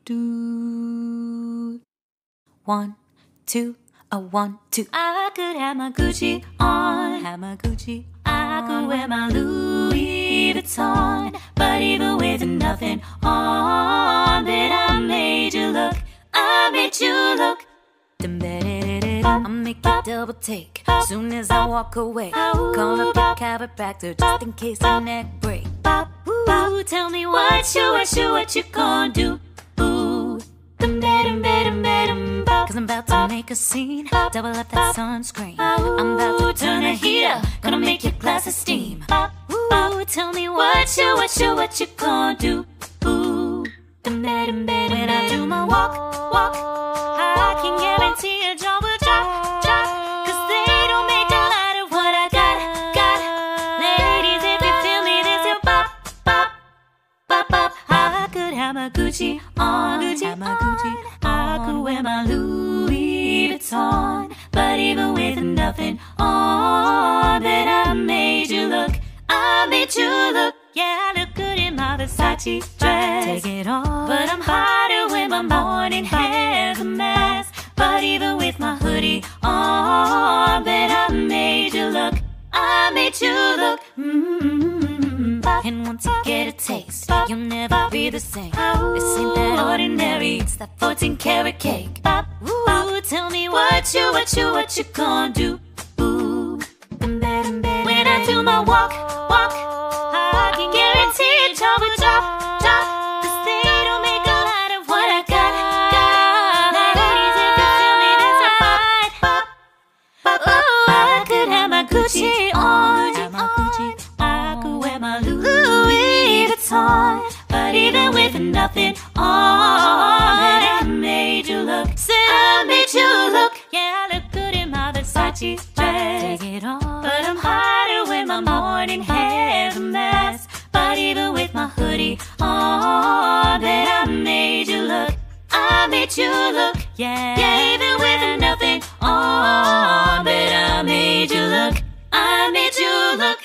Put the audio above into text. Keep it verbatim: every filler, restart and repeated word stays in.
do. One, two, a one, two. I could have my Gucci on, have my Gucci. I could wear my Louis Vuitton, but even with nothing on, that I made you look, I made you look. I'll make you double take soon as I walk away. Call up a chiropractor just in case your neck break. Ooh, tell me what you, what you, what you gonna do? Ooh, cause I'm about to make a scene. Double up that sunscreen. I'm about to turn the heat up, gonna make your glasses steam. Ooh, tell me what you, what you, what you gonna do? Ooh, when I do my walk, walk, I can guarantee your jaw will drop, drop. Cause they don't make a lot of what I got, got. Ladies, if you feel me, this is bop, bop, bop, bop. I could have my Gucci on, Gucci have my Gucci. I could wear my Louis Vuitton, but even with nothing on, that I made you look, I made you look. Yeah, I look good in my Versace dress. Take it off, but I'm hotter when my morning hair's a mess. But even with my hoodie on, that I made you look, I made you look. Mm-hmm. And once you get a taste, you'll never be the same. This ain't that ordinary, it's that fourteen karat cake. Ooh, tell me what you, what you, what you gonna do? Ooh, when I do my walk, walk, I can guarantee your jaw will drop, drop. Cause they don't make a lot of what I got, got. Ladies, if you feel me, that's right. Bop, bop, bop. I could have my Gucci on, have my Gucci. I could wear my Louis Vuitton, but even with nothing on, I made you look, I made you look. Yeah, I look good in my Versace dress. Take it off, but I'm hotter when my morning hair's a mess. But even with my hoodie on, that I made you look, I made you look. Yeah, yeah, even with nothing on, that I made you look, I made you look.